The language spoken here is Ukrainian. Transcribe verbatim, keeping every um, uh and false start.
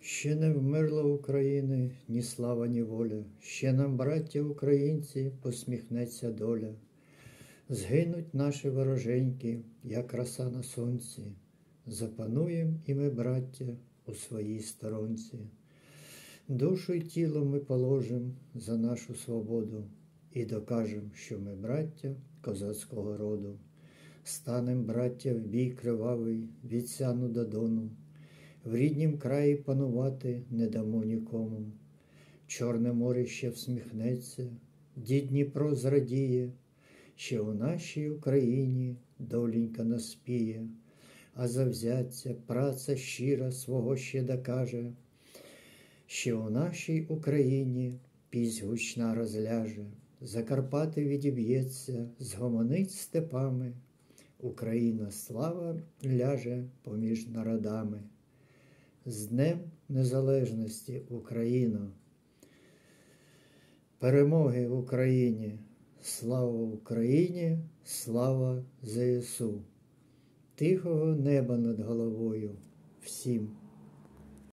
Ще не вмерла України ні слава, ні воля, ще нам, браття українці, посміхнеться доля. Згинуть наші вороженьки, як роса на сонці, запануєм і ми, браття, у своїй сторонці. Душу й тіло ми положим за нашу свободу і докажем, що ми, браття, козацького роду. Станем, браття, в бій кривавий від Сяну до Дону, в ріднім краї панувати не дамо нікому. Чорне море ще всміхнеться, дід Дніпро зрадіє, ще у нашій Україні доленька наспіє, а завзяття, праця щира свого ще докаже, ще у нашій Україні пісь гучна розляже, Закарпати відіб'ється, згомонить степами, Україна слава ляже поміж народами. З Днем Незалежності, Україно! Перемоги Україні! Слава Україні! Слава ЗСУ! Тихого неба над головою всім!